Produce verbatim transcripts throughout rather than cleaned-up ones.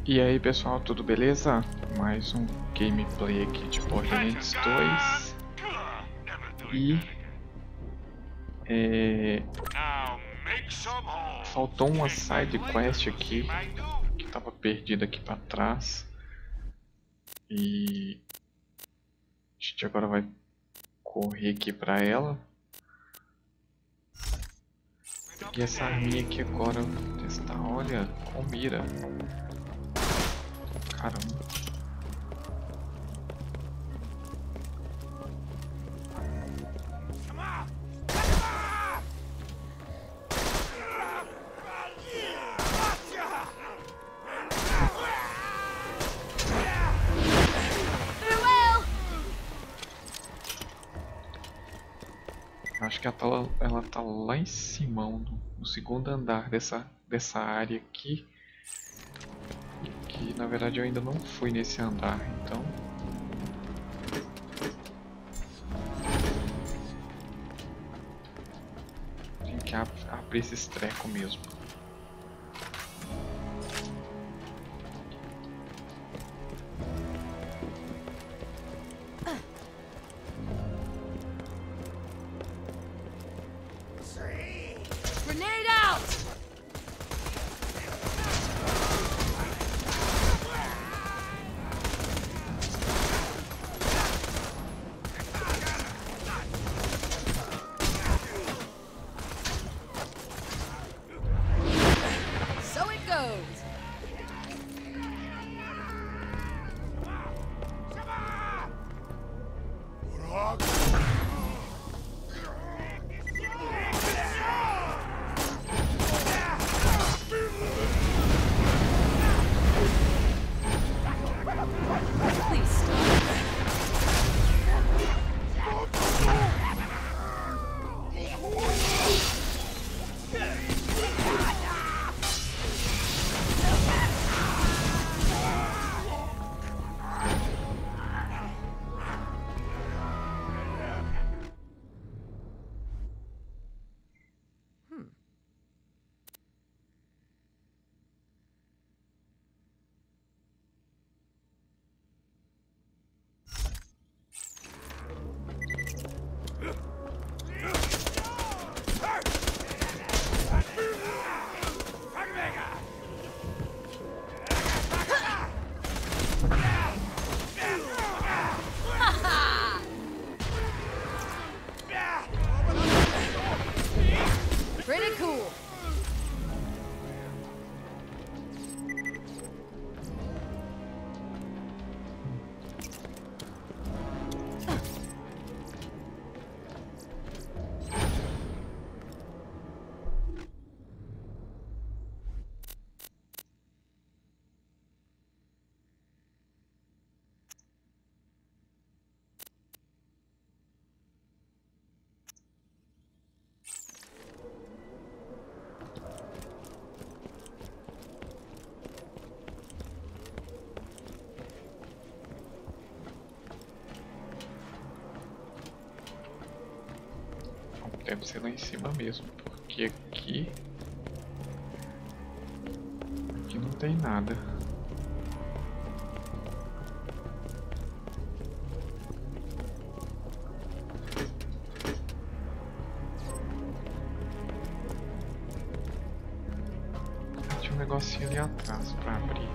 E aí pessoal, tudo beleza? Mais um gameplay aqui de Borderlands dois. E é, faltou uma side quest aqui que estava perdida aqui para trás. E a gente agora vai correr aqui para ela. Peguei essa arminha aqui agora, vou testar. Olha, com mira. Caramba. Acho que ela tá, ela tá lá em cima, no, no segundo andar dessa, dessa área aqui. Que na verdade eu ainda não fui nesse andar, então. Tem que ab abrir esse treco mesmo. Deve ser lá em cima mesmo, porque aqui, aqui não tem nada. Tinha um negocinho ali atrás para abrir.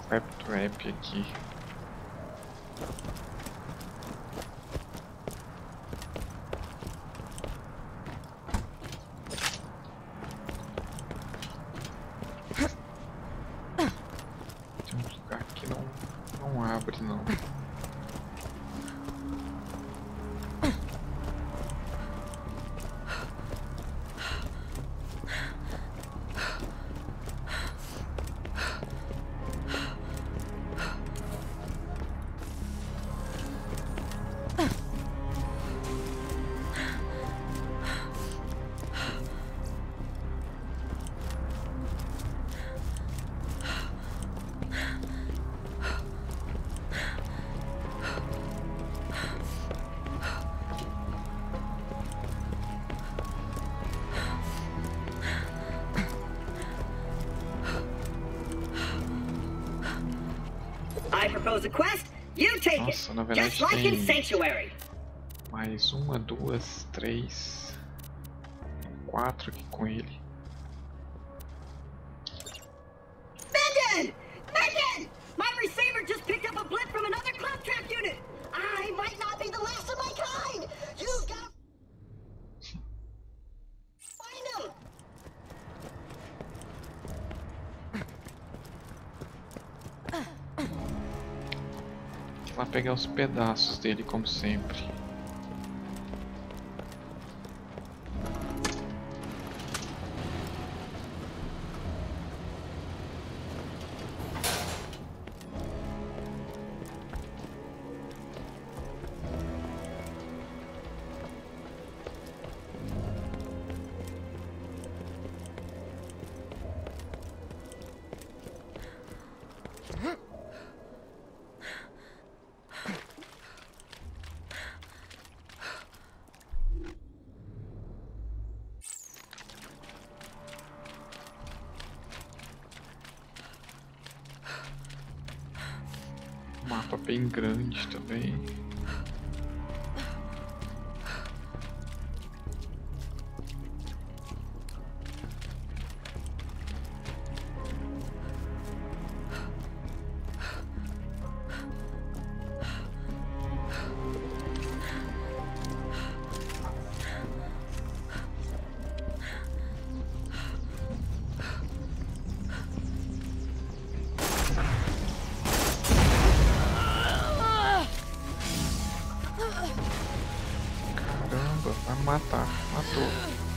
Claptrap aqui. Tem um lugar que não, não abre não. I propose a quest, you take Nossa, it, na verdade just like in tem Sanctuary. mais uma, duas, três, quatro aqui com ele. Megan! Megan! My receiver just picked up a blip from another Claptrap unit. I might not be the last of my kind. You've got to find him. Vou lá pegar os pedaços dele como sempre. Mapa bem grande também. Caramba, vai matar, matou.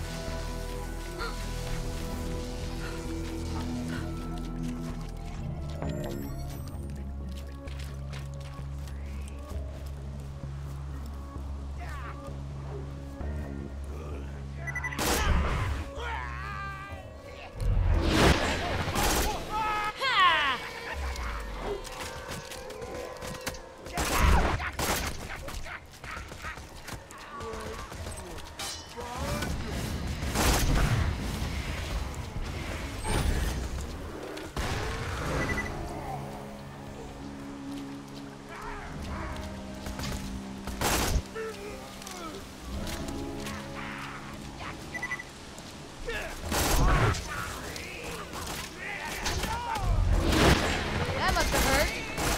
That must have hurt.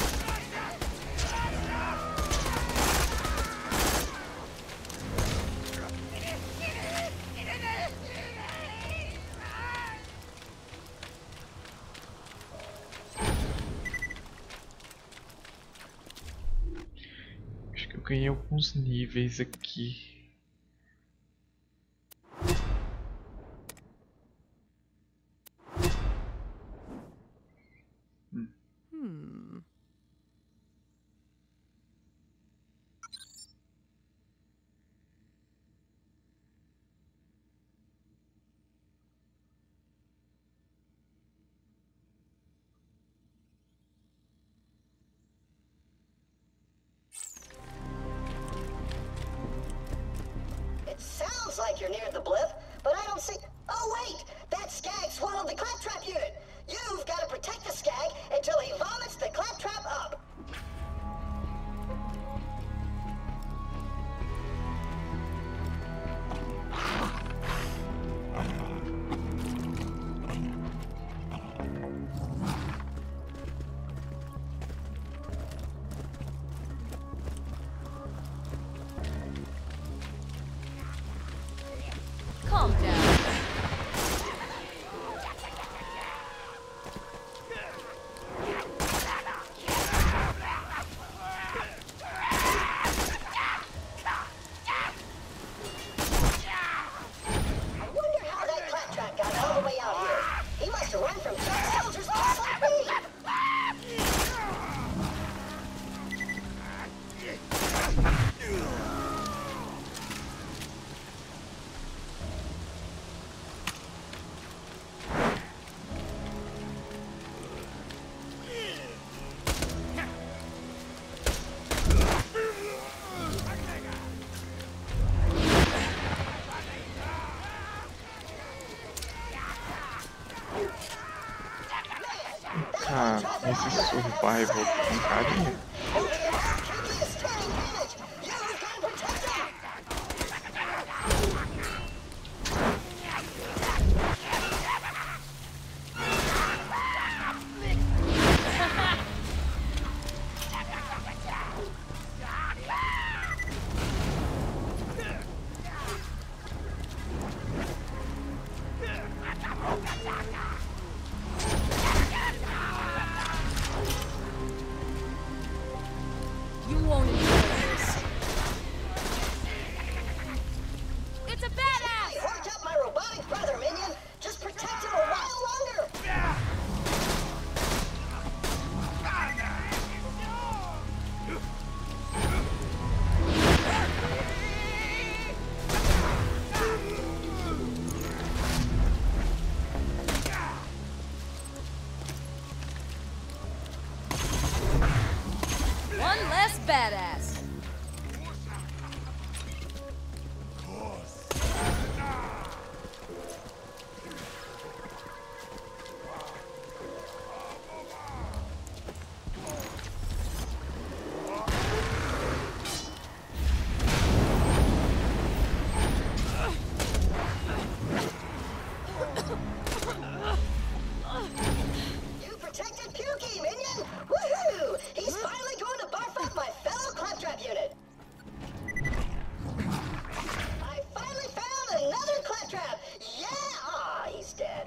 Acho que eu ganhei alguns níveis aqui. Hmm. It sounds like you're near the blip, but I don't see... Oh, wait! That skag swallowed the Claptrap unit! You've got to protect the skag until he vomits the Claptrap up! Esse survival com carinha. You won't enjoy this. It's a badass! I hooked up my robotic brother, minion. Just protect him a while longer. One less badass. You protected Pukey, minion. Woohoo! He's finally going to barf up my fellow claptrap unit. I finally found another claptrap. Yeah! Ah, he's dead.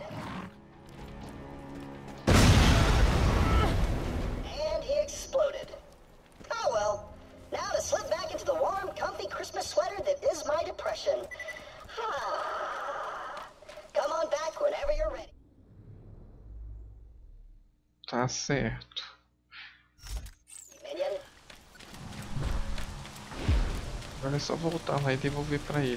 And he exploded. Oh well. Now to slip back into the warm, comfy Christmas sweater that is my depression. Come on back whenever you're ready. Tá certo. Minion. Agora é só voltar lá e devolver pra ele.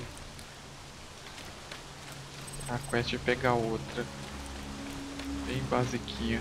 A quest é pegar outra. Bem basiquinha.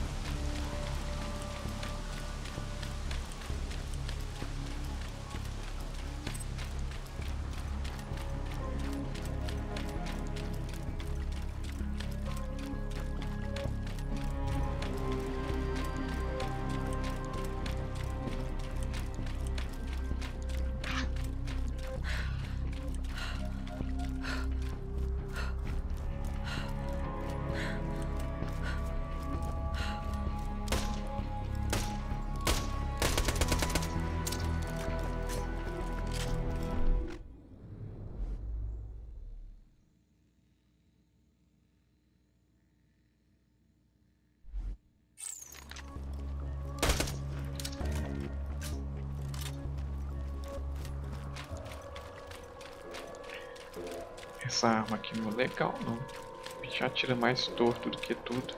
Essa arma aqui não é legal não. O bicho atira mais torto do que tudo.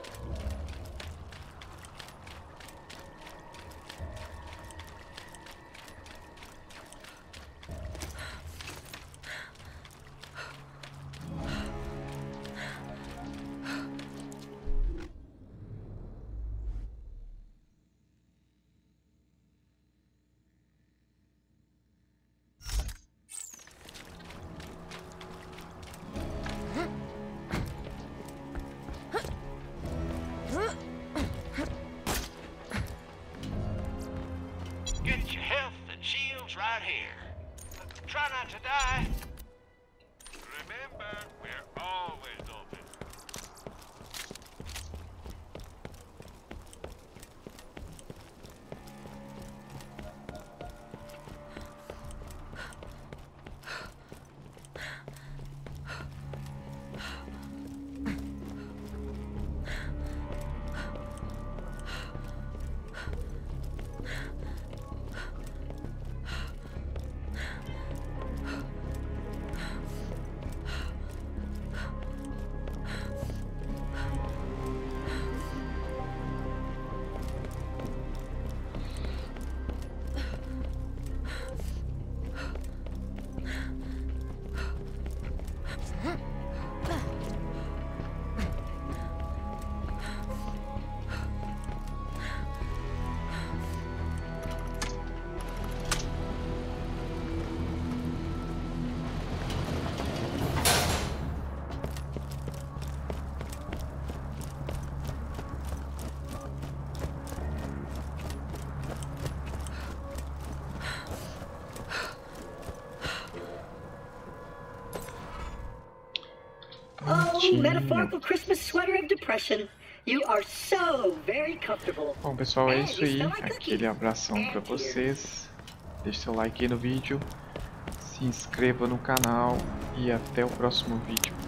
Get your health and shields right here. Try not to die. Remember, we're always open. bonitinho. metaphorical Christmas sweater of depression. You are so very comfortable. Bom, pessoal, é And isso you aí. smell like Aquele cookies. abração And pra tears. vocês. Deixe seu like aí no vídeo. Se inscreva no canal. E até o próximo vídeo.